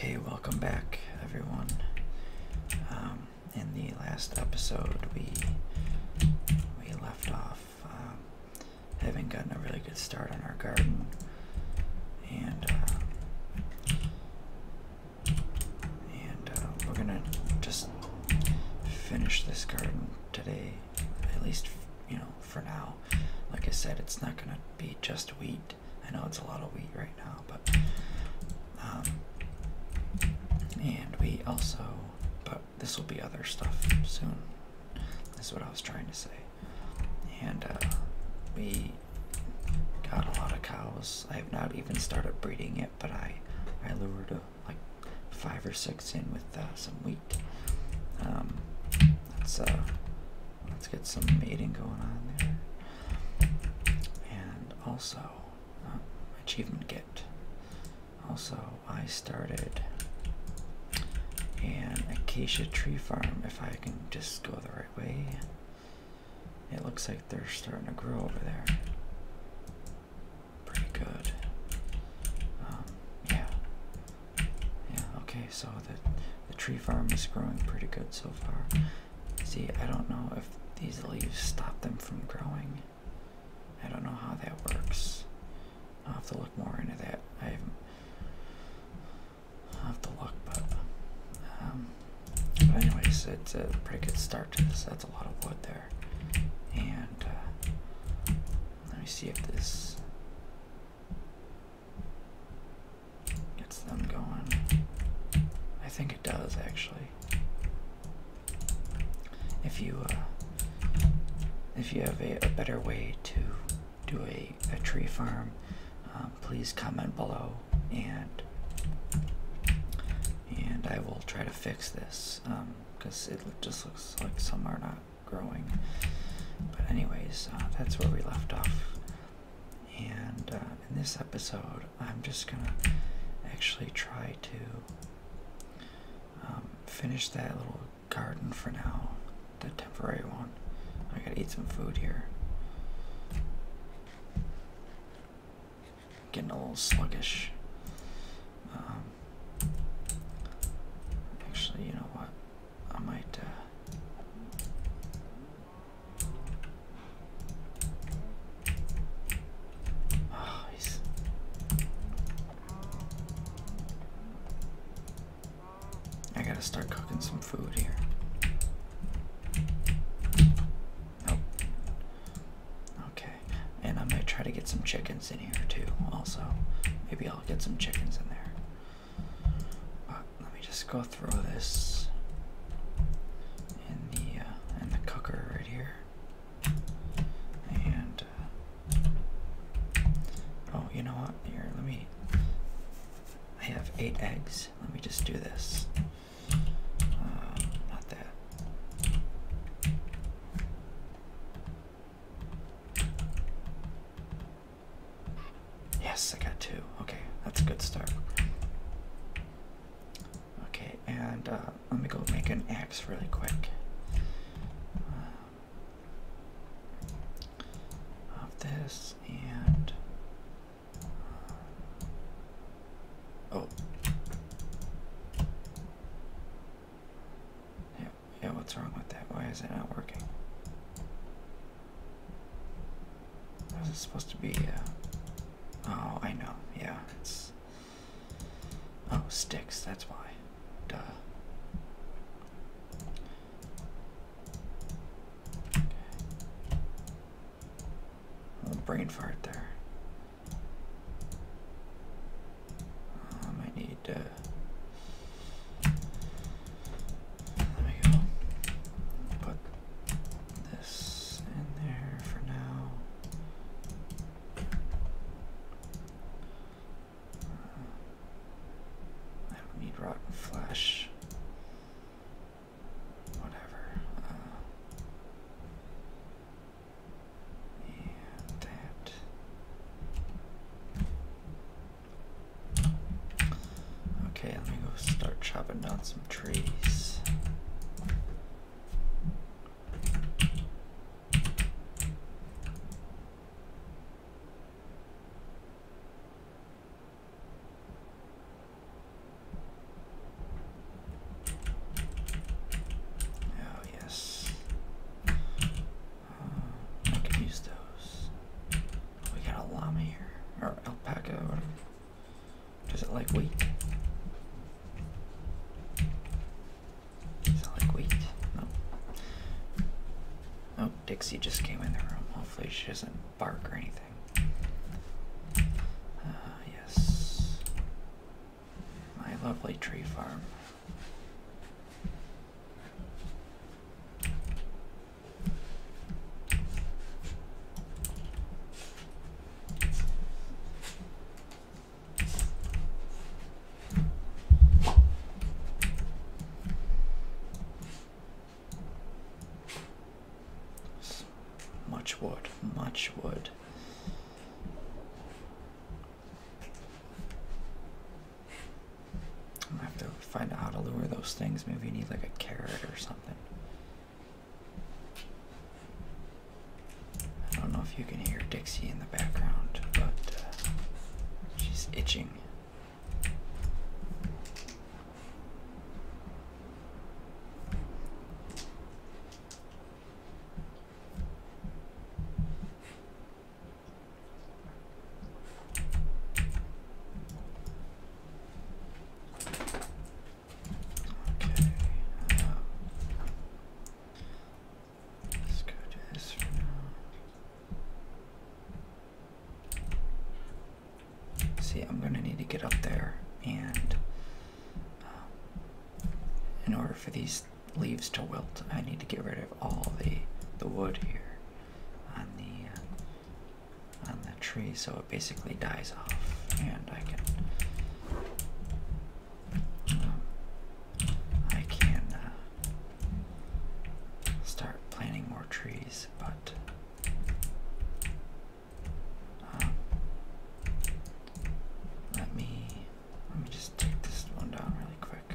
Okay, welcome back, everyone. In the last episode, we left off having gotten a really good start on our garden, and we're gonna just finish this garden today, at least for now. Like I said, it's not gonna be just wheat. I know it's a lot of wheat right now, but and we also, but this will be other stuff soon. This is what I was trying to say. And we got a lot of cows. I have not even started breeding yet, but I lured like 5 or 6 in with some wheat. Let's get some mating going on there. And also, achievement get. Also, I started an acacia tree farm, if I can just go the right way. It looks like they're starting to grow over there. Pretty good. Yeah, okay, so the tree farm is growing pretty good so far. See, I don't know if these leaves stop them from growing. I don't know how that works. I'll have to look more into that. I'll have to look, but anyways, it's a pretty good start to this. That's a lot of wood there. And let me see if this gets them going. I think it does, actually. If you have a better way to do a tree farm, please comment below, and I will try to fix this, because it just looks like some are not growing. But anyways, that's where we left off. And in this episode, I'm just gonna actually try to finish that little garden for now, the temporary one. I gotta eat some food here. Getting a little sluggish. Actually, you know what? I might I gotta start cooking some food here. Nope. Okay. And I might try to get some chickens in here too, also. Maybe I'll get some chickens in there. But let me just go throw this in the cooker right here. And oh, you know what? Here, I have 8 eggs. Let me just do this. Not that. Yes, I got 2. Okay, that's a good start. Okay, and let me go make an axe really quick. Of this, and oh. Yeah, what's wrong with that? Why is it not working? Was it supposed to be, oh, I know, yeah, it's, oh, sticks, that's why, duh. Okay. A little brain fart there. I need to, let me go put this in there for now. I don't need rotten flesh. Whatever. And that. Okay, let me go start chopping down some trees. it like wheat? Is it like wheat? No. Oh, Dixie just came in the room. Hopefully she doesn't bark or anything. Yes. My lovely tree farm. Much wood, much wood. I'm gonna have to find out how to lure those things. Maybe you need like a carrot or something. I don't know if you can hear Dixie in the background, but she's itching. See, I'm going to need to get up there, and in order for these leaves to wilt, I need to get rid of all the wood here on the tree, so it basically dies off, and I can start planting more trees, but let me just take this one down really quick.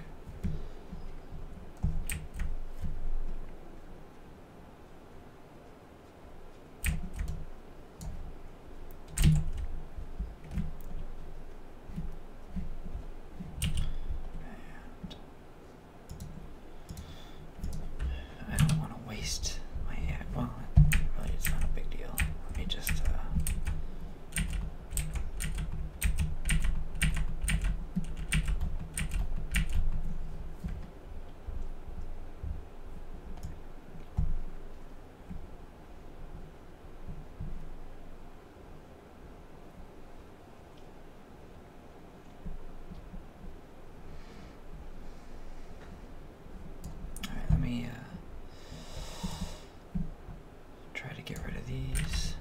And I don't want to waste my well, really it's not a big deal. Let me just let me try to get rid of these.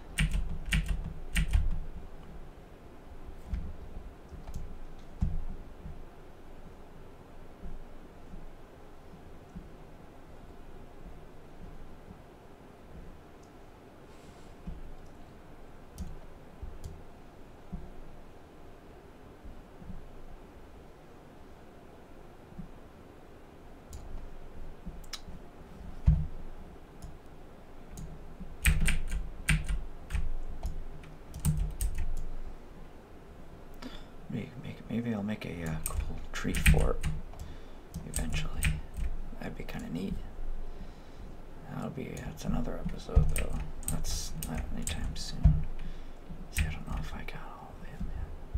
Maybe I'll make a cool tree fort eventually. That'd be kind of neat. That's another episode though. That's not anytime soon. See, I don't know if I got all of them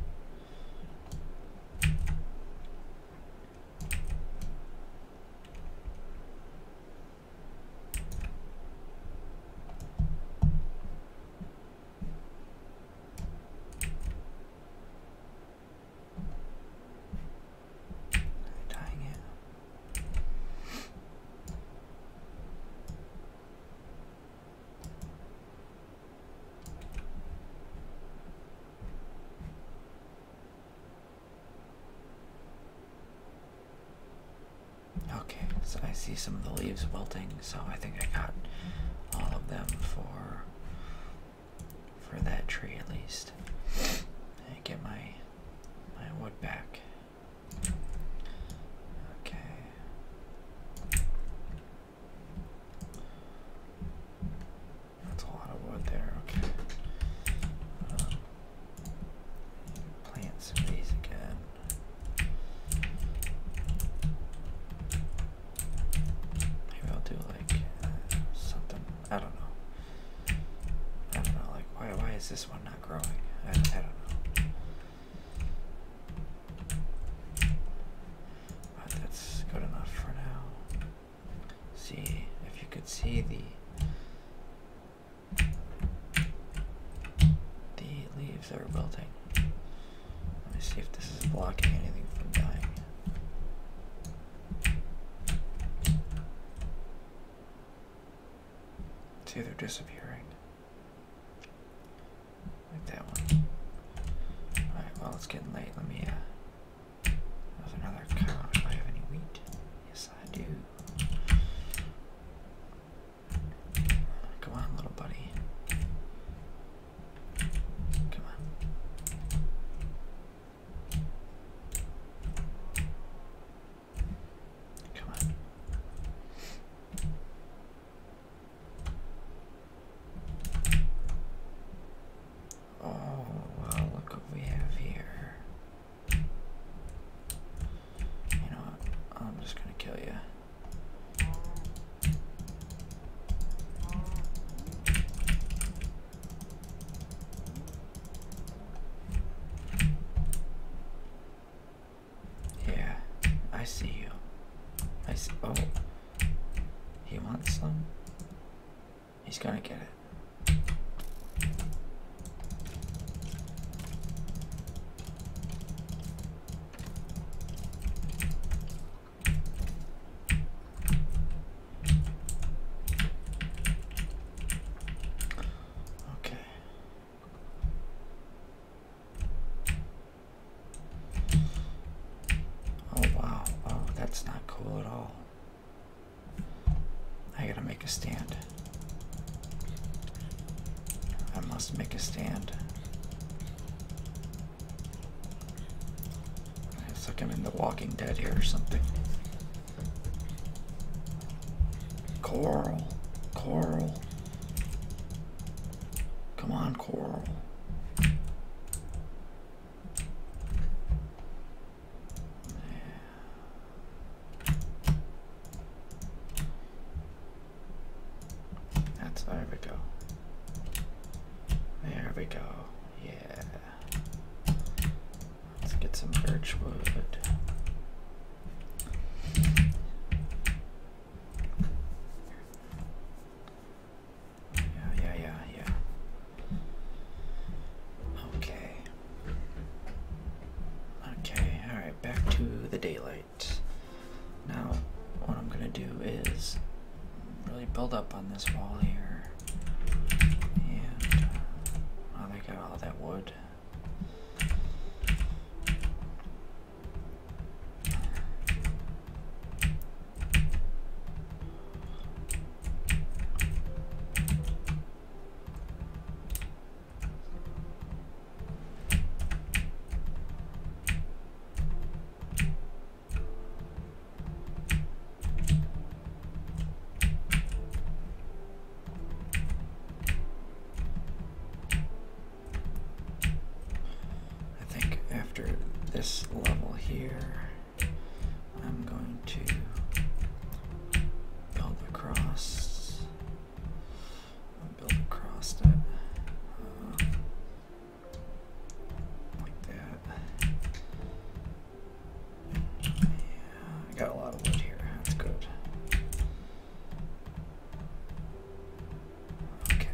Dang it. Okay, so I see some of the leaves wilting, so I think I got all of them for that tree at least. And get my wood back. Okay. That's a lot of wood there, okay. Plant some of these again. Maybe I'll do like something, I don't know, like why is this one not growing? I don't know. see the leaves are wilting. Let me see if this is blocking anything from dying. See, they're disappearing. Like that one. Alright, well, it's getting late. Let me, there's another cow. Do I have any wheat? Yes, I do. Come on, little buddy. Come on. Come on. Oh, well, look what we have here. You know what? I'm just gonna kill you. Yeah, I see you. I see. Oh, he wants some. He's gonna get it. That's not cool at all. I gotta make a stand. I must make a stand. It's like I'm in The Walking Dead here or something. Coral. Coral. Come on, Coral. There we go. There we go. Yeah. Let's get some birch wood. Yeah. Okay. Okay, alright, back to the daylight. Now, what I'm gonna do is really build up on this wall here. And oh, they got all that wood. After this level here, I'm going to build across. Build across that like that. Yeah, I got a lot of wood here. That's good. Okay.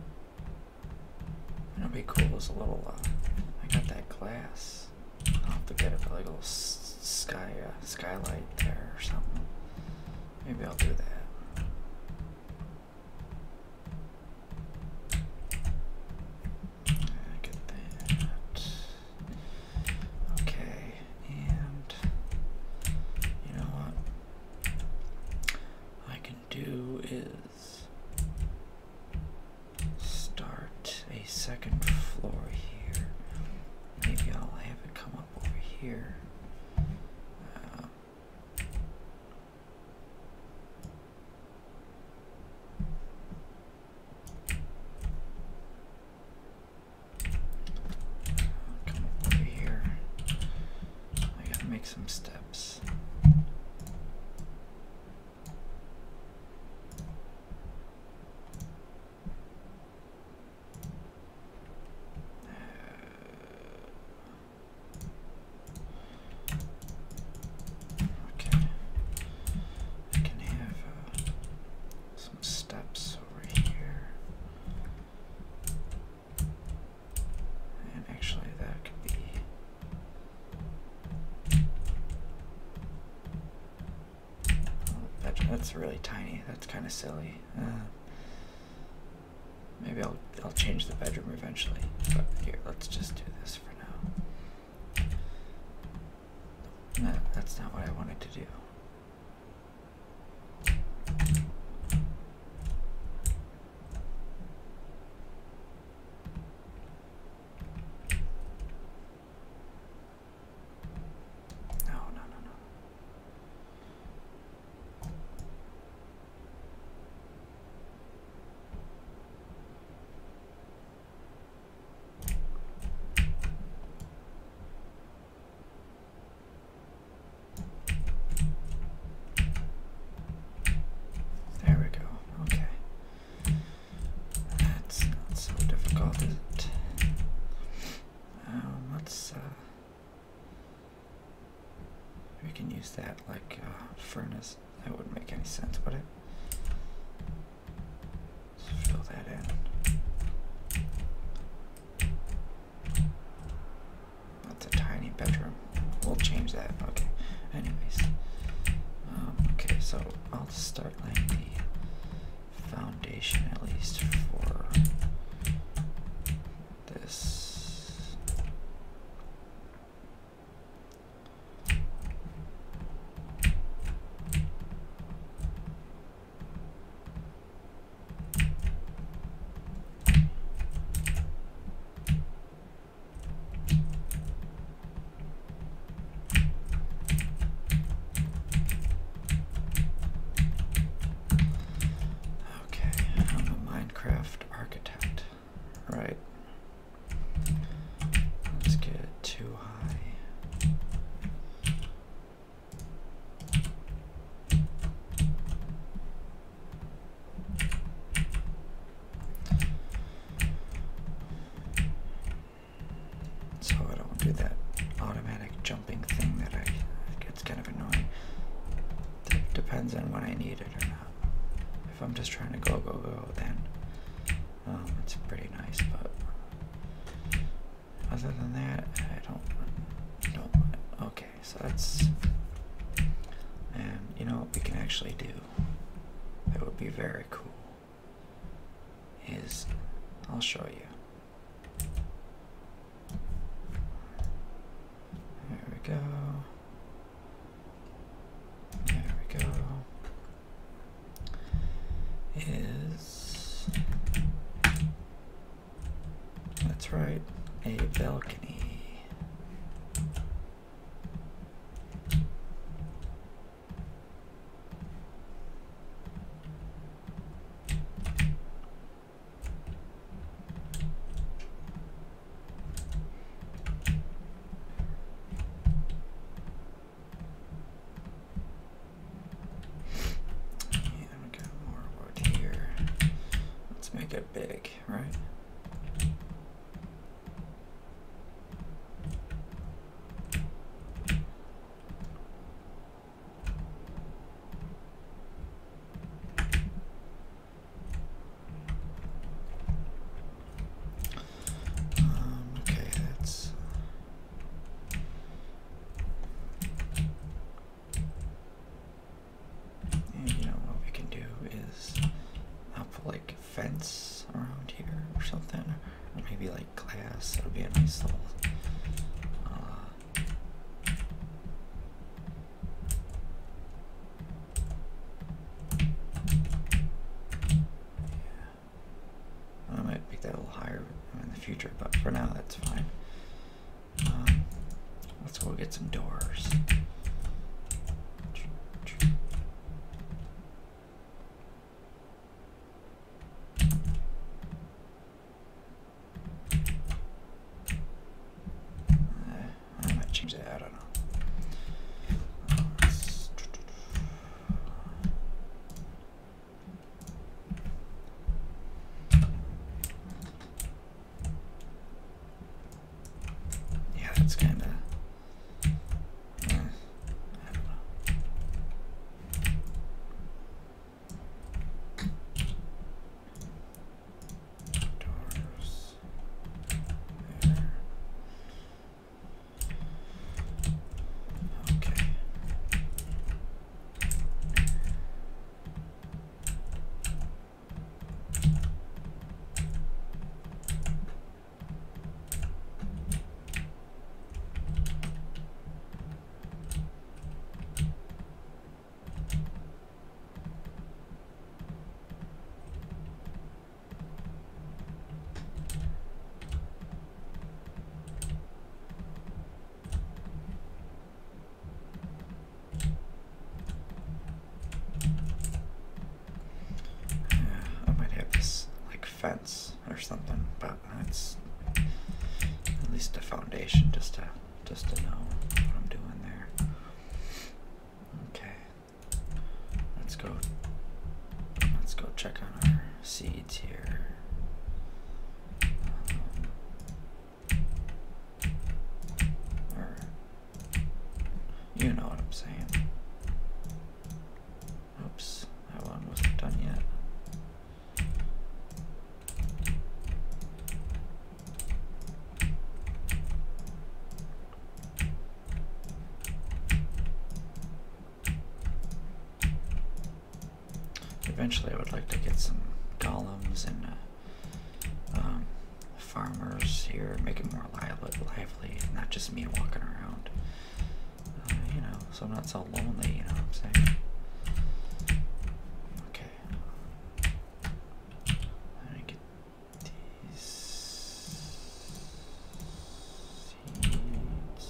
Be cool as a little I got that glass. I'll have to to get a little skylight there or something. Maybe I'll do that. Get that. Okay, and you know what I can do is start a second floor here. Maybe I'll have it come up over here. Come up over here. I gotta make some steps. That's really tiny. That's kind of silly. Maybe I'll change the bedroom eventually. But here, let's just do this for now. No, that's not what I wanted to do. That like furnace. That wouldn't make any sense, would it? Let's fill that in. That's a tiny bedroom. We'll change that. Okay. Anyways. Okay, so I'll start laying the foundation at least for this. Architect, right? Let's get it too high. So I don't do that automatic jumping thing that it's kind of annoying. It depends on when I need it or not. If I'm just trying to go, then it's pretty nice, but other than that, I don't want it. Okay, so that's, and you know what we can actually do that would be very cool is, I'll show you. There we go. There we go. Is, that's right, a balcony. Make it big, right? Okay, that's maybe like glass. It'll be a nice little I might make that a little higher in the future, but for now that's fine. Let's go get some doors. I might change that, I don't know. It's kind of, I don't know. Doors there. Okay. Fence or something, but it's at least a foundation just to know what I'm doing there. Okay, let's go check on our seeds here. Or you know what I'm saying. Oops, that one wasn't done yet. Eventually I would like to get some golems and farmers here, make it more lively, not just me walking around, you know, so I'm not so lonely, you know what I'm saying? Okay. Let me get these seeds.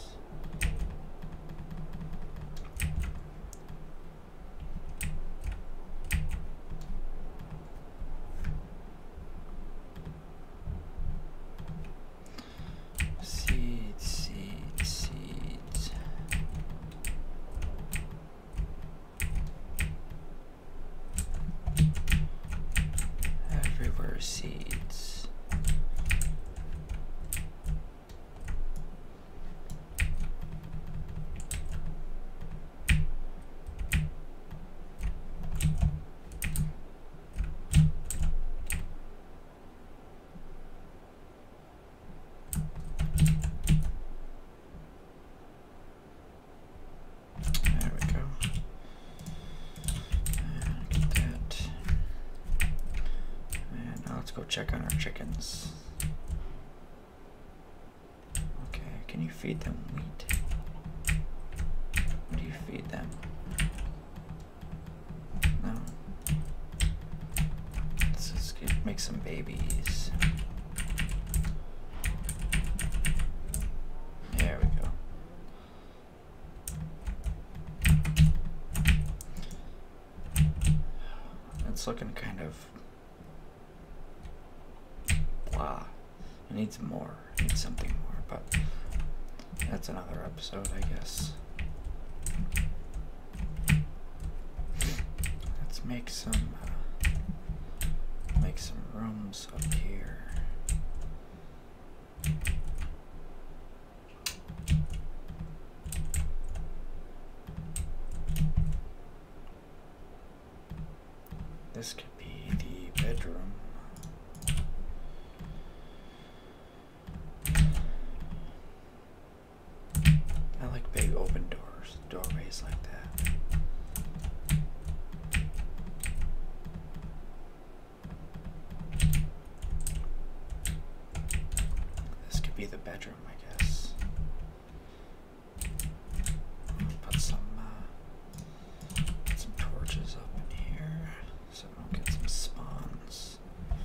Seeds. Everywhere seeds. Go check on our chickens. Okay, can you feed them wheat? What do you feed them? No. Let's just make some babies. There we go. It's looking kind of blah. It needs more. It needs something more, but that's another episode, I guess. Let's make some rooms up here. This could be the bedroom. I like big open doorways like that. be the bedroom, I guess. Put some torches up in here so I don't get some spawns.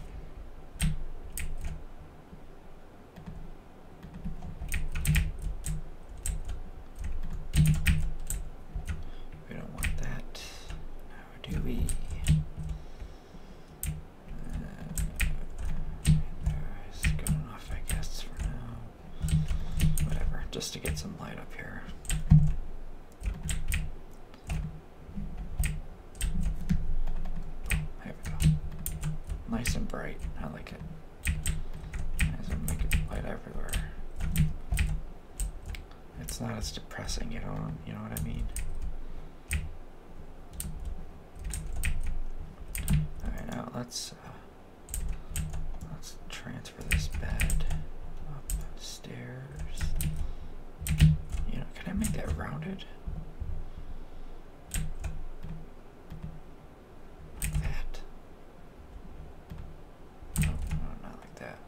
We don't want that. Now, do we? There's good enough, I guess, for now. Whatever, just to get some light up here. There we go. Nice and bright. I like it. Nice and make it light everywhere. It's not as depressing, you know what I mean? Alright, now let's transfer this bed upstairs. You know, can I make that rounded? Like that? No, not like that.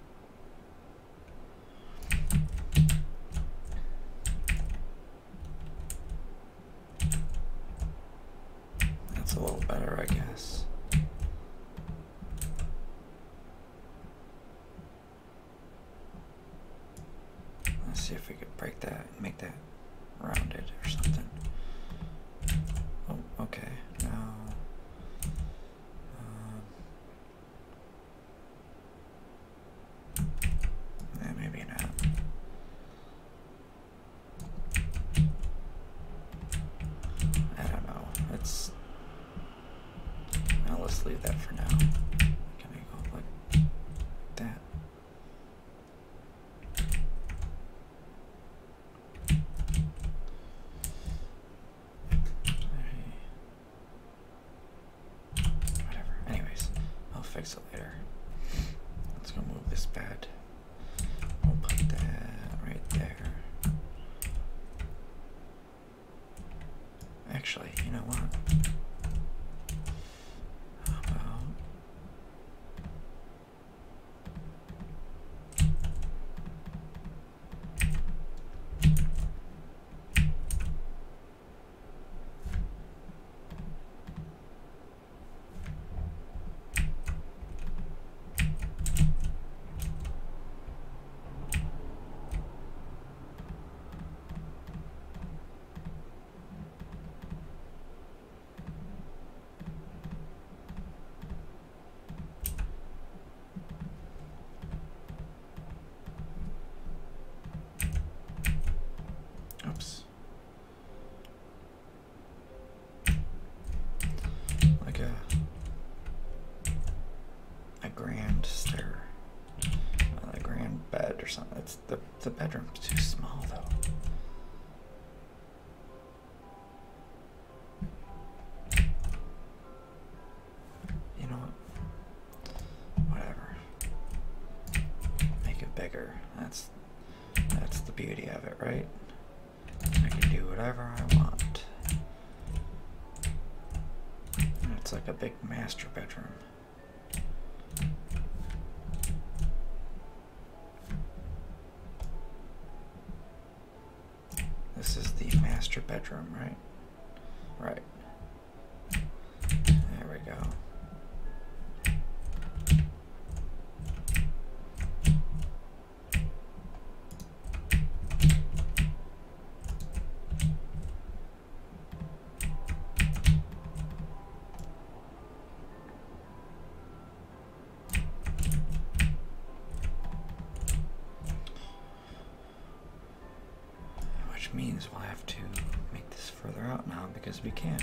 That's a little better, I guess. Let's see if we could break that and make that rounded or something. Oh, okay. Now, maybe not. I don't know. Well, let's leave that for now. Can I go like that? Whatever. Anyways, I'll fix it later. Let's go move this bed. We'll put that right there. Actually, you know what? How about oops. Like a grand stair, a grand bed or something. It's the bedroom's too small though. You know what? Whatever. Make it bigger. That's the beauty of it, right? I can do whatever I want. It's like a big master bedroom. This is the master bedroom, right? Right. There we go. Which means we'll have to make this further out now because we can.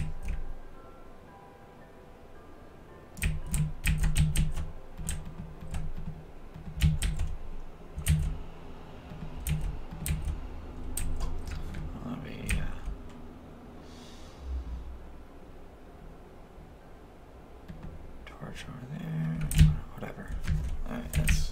Let me torch over there. Whatever. All right, that's.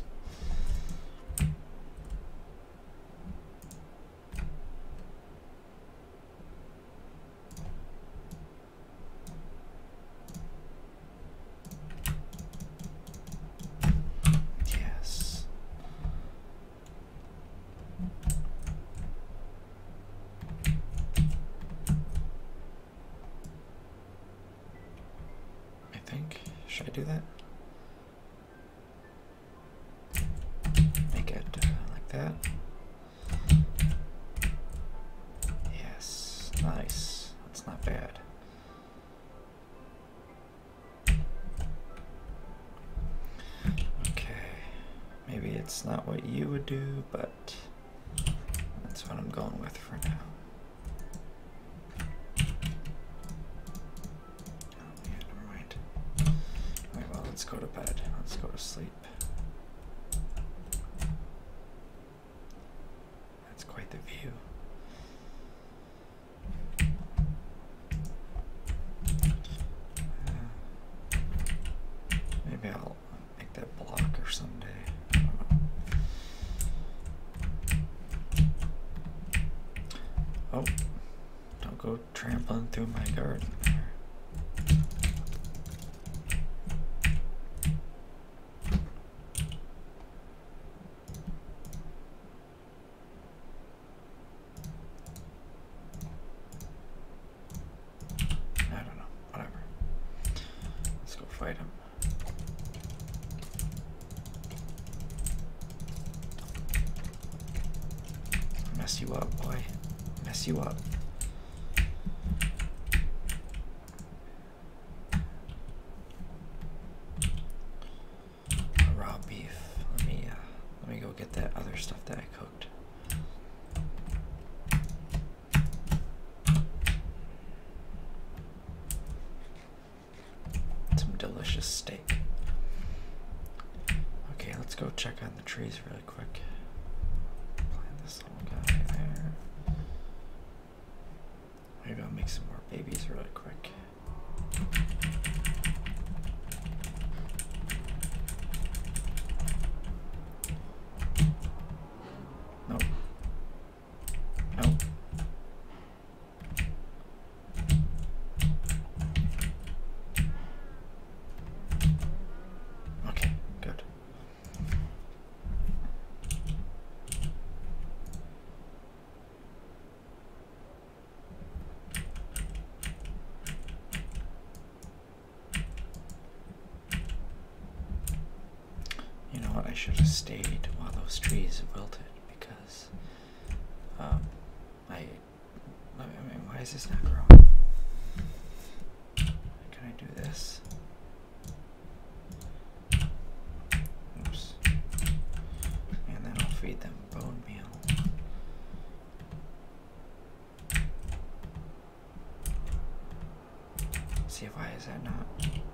Should I do that? Make it like that. Yes, nice. That's not bad. Okay, maybe it's not what you would do, but that's what I'm going with for now. Oh yeah, never mind. Alright, well, let's go to bed. Let's go to sleep. That's quite the view. Maybe I'll make that blocker someday. I don't know. Oh, don't go trampling through my garden there. I don't know, whatever. Let's go fight him. Mess you up, boy. Mess you up. Raw beef. Let me go get that other stuff that I cooked. Some delicious steak. Okay, let's go check on the trees really quick. Plant this little guy there. Maybe I'll make some more babies really quick. Nope. Nope. Okay, good. You know what? I should have stayed while those trees wilted because I mean, why is this not growing? Can I do this? Oops. And then I'll feed them bone meal. See, why is that not?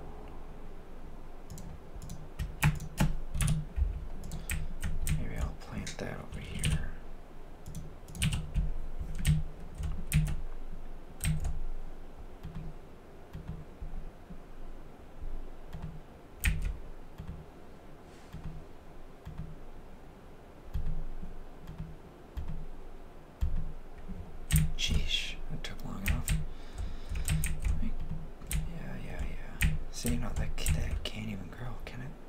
Maybe I'll plant that over here. Sheesh, that took long enough. Yeah. See, no, that can't even grow, can it?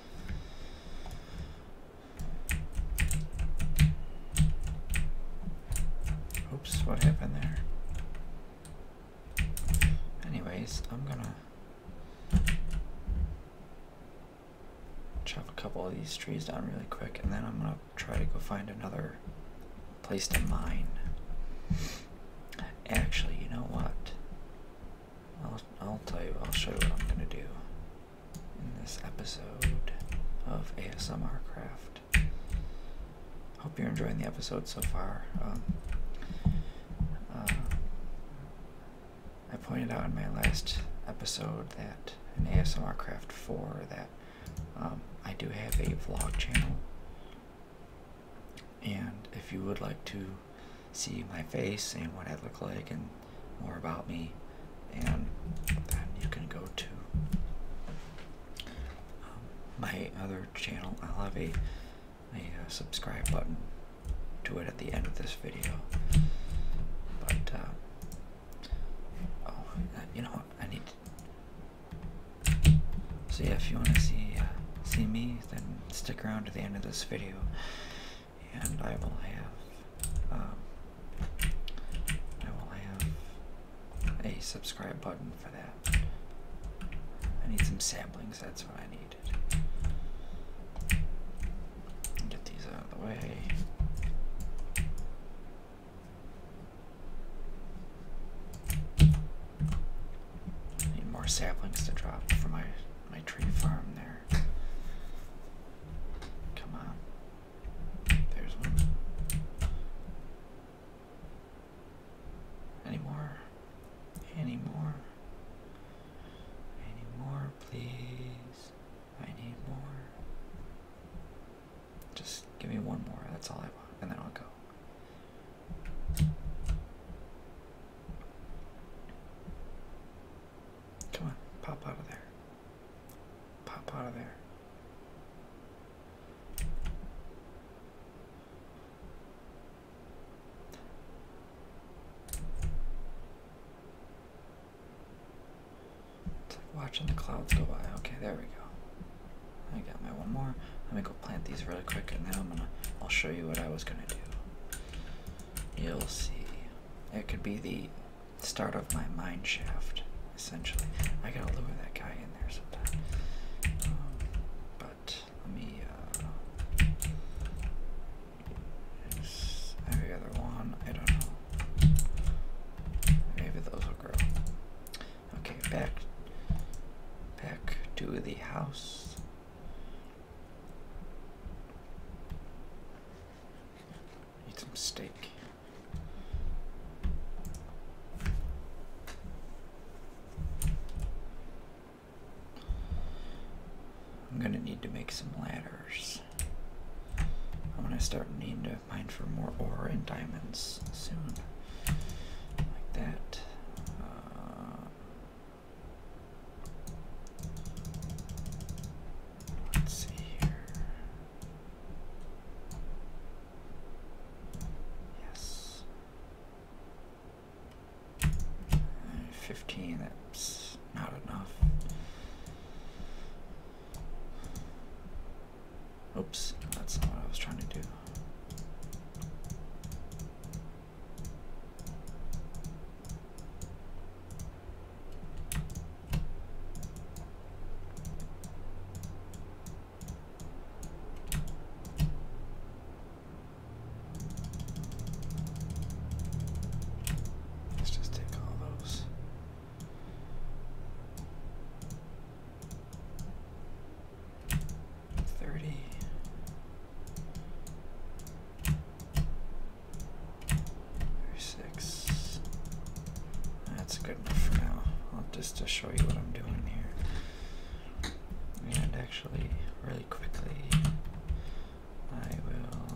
Oops, what happened there? Anyways, I'm gonna chop a couple of these trees down really quick, and then I'm gonna try to go find another place to mine. Actually, you know what? I'll tell you, I'll show you what I'm gonna do in this episode of ASMRCRAFT. Hope you're enjoying the episode so far. I pointed out in my last episode that in ASMRCRAFT 4 that I do have a vlog channel, and if you would like to see my face and what I look like and more about me, and then you can go to my other channel. I'll have a subscribe button to it at the end of this video. But you know what? I need to. So yeah, if you want to see me, then stick around to the end of this video, and I will have a subscribe button for that. I need some samplings, that's what I needed. Get these out of the way. Need more saplings to drop for my tree farm there. Come on. There's one. Any more? Any more? Any more, please? I need more. Just give me one more, that's all I want, and then I'll go. Come on, pop out of there. Pop out of there. It's like watching the clouds go by. Okay, there we go. I got my one more. Let me go plant these really quick, and then I'll show you what I was gonna do. You'll see. It could be the start of my mine shaft, essentially. I gotta lure that guy in there sometime. But let me every other one, I don't know. Maybe those will grow. Okay, back to the house. Need some steak. I'm gonna need to make some ladders. I'm gonna start needing to mine for more ore and diamonds soon. Like that. Let's see here. Yes. 15, that's not enough. Oops, that's not what I was trying to do. Let's just take all those. That's good enough for now. Just to show you what I'm doing here. And actually, really quickly, I will.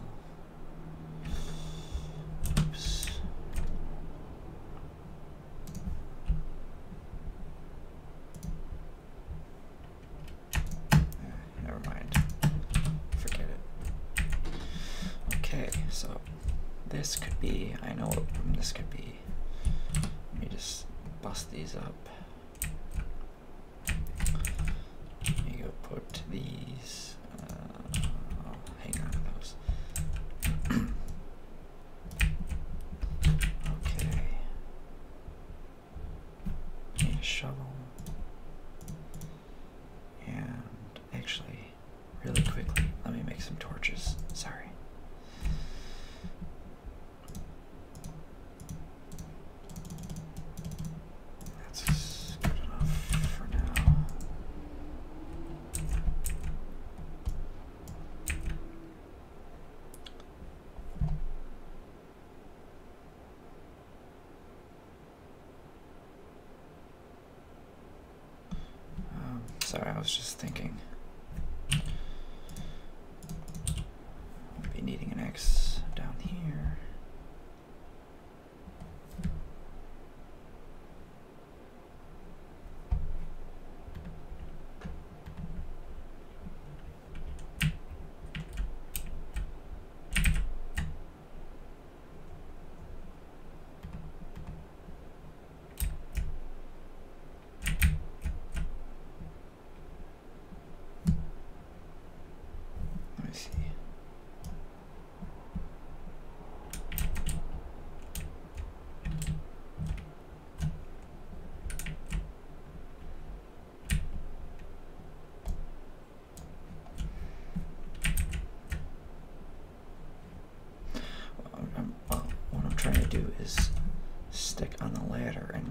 Oops. Never mind. Forget it. Okay, so this could be. I know what this could be. Let me just bust these up. Let me go put these. I'll hang on to those. Okay. Need a shovel. And actually, really quickly, let me make some torches. Sorry. Sorry, I was just thinking. I'll be needing an X down here.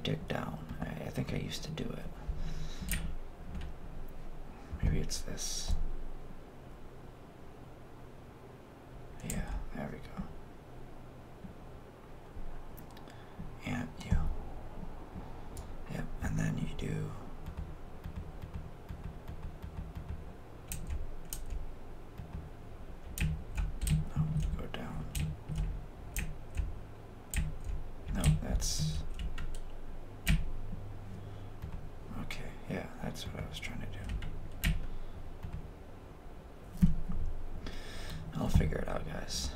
dig down. I think I used to do it. Maybe it's this. Yeah, there we go. And you. Yep, and then you do. Oh, go down. No, that's. Okay, yeah, that's what I was trying to do. I'll figure it out, guys.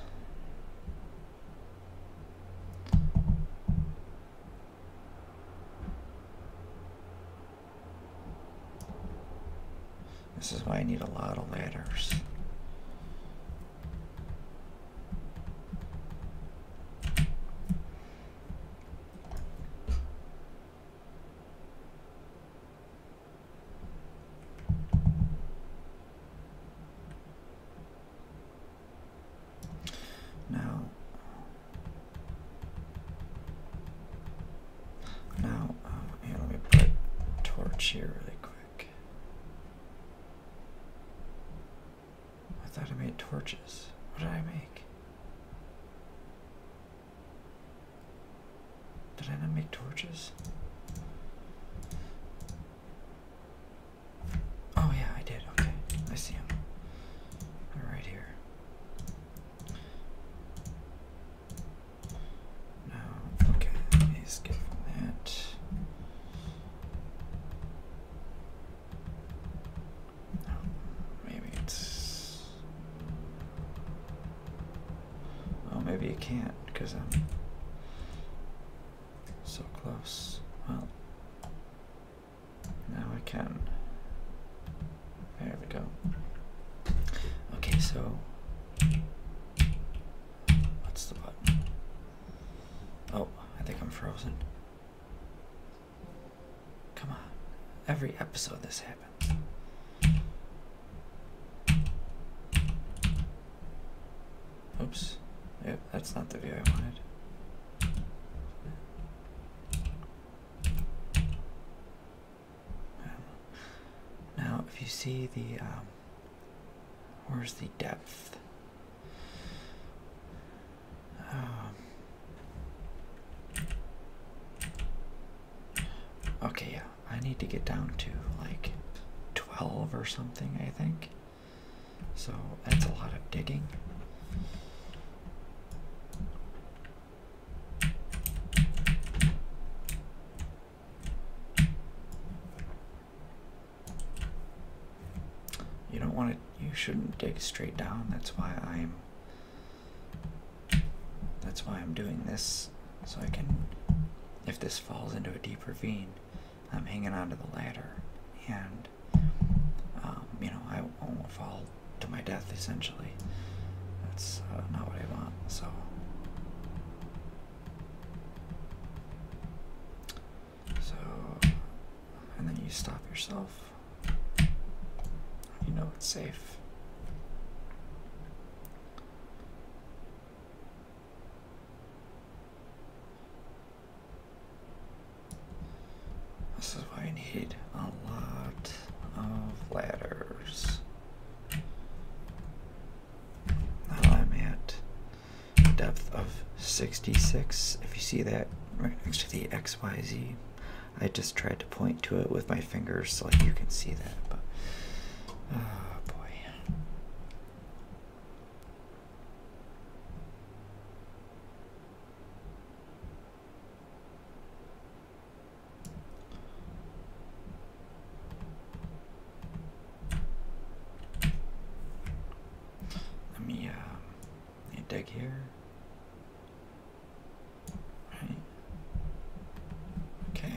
This is why I need a lot of ladders. Here, let me put a torch here really quick. I thought I made torches. What did I make? Did I not make torches? Oh yeah, I did. Okay, I see them. They're right here. Now, okay, let me skip from that. Maybe it's. Oh, maybe it can't because I'm so close. Well, now I can. There we go. Okay, so what's the button? Oh, I think I'm frozen. Come on. Every episode this happens. Oops. Yep, that's not the view I wanted. Now, if you see the, where's the depth? Okay, yeah, I need to get down to like 12 or something, I think. So that's a lot of digging. You don't want to, you shouldn't dig straight down. That's why I'm doing this, so I can, if this falls into a deep ravine, I'm hanging onto the ladder, and you know, I won't fall to my death, essentially. That's not what I want, so. And then you stop yourself. You know it's safe. This is why I need a lot of ladders. Now I'm at a depth of 66. If you see that right next to the XYZ, I just tried to point to it with my fingers so you can see that, but oh boy. Let me dig here. Right. Okay.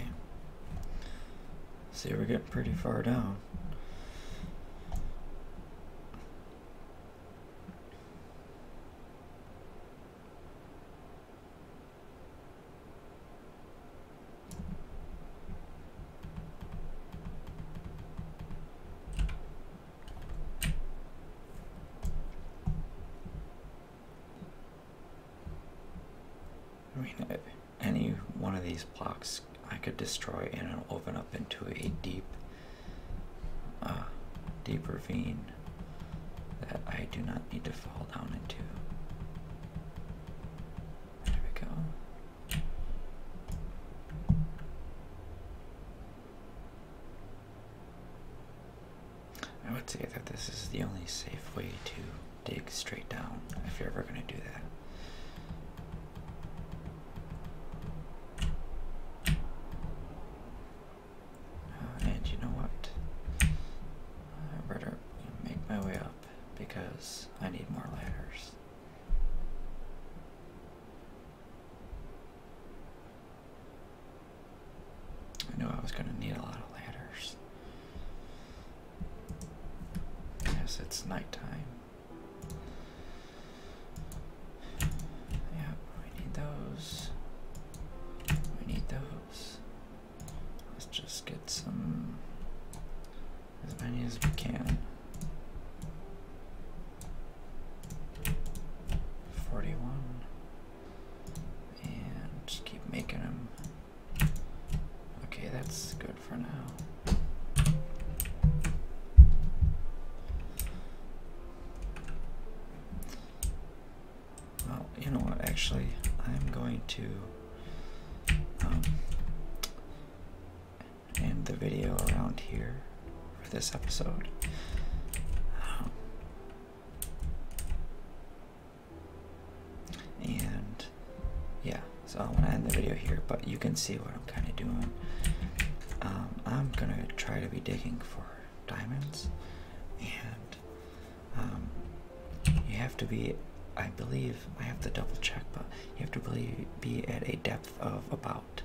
See, we're getting pretty far down. I mean, any one of these blocks I could destroy and it'll open up into a deep ravine that I do not need to fall down into. There we go. I would say that this is the only safe way to dig straight down if you're ever going to do that. And you know what? I better make my way up because I need more ladders. I knew I was going to need a lot of ladders. Yes, it's nighttime. Yeah, we need those. We need those. Let's just get some, as many as we can. 41. And just keep making them. Okay, that's good for now. Well, you know what, actually, I'm going to end the video around here for this episode. And yeah, so I'm going to end the video here, but you can see what I'm kind of doing. I'm going to try to be digging for diamonds, and you have to be, I believe, I have to double check, but you have to be at a depth of about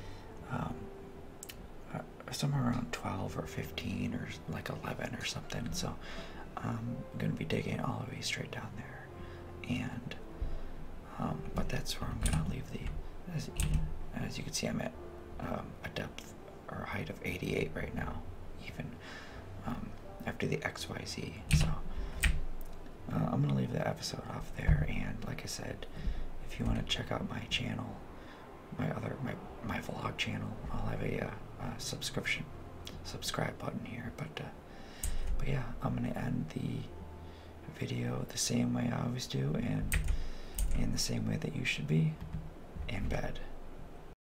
somewhere around 12 or 15 or like 11 or something. So I'm going to be digging all the way straight down there, and but that's where I'm going to leave the, as you can see, I'm at a depth or height of 88 right now, even after the XYZ. So I'm going to leave the episode off there, and like I said, if you want to check out my channel, my vlog channel, I'll have a subscribe button here. But yeah, I'm going to end the video the same way I always do, and in the same way that you should be, in bed.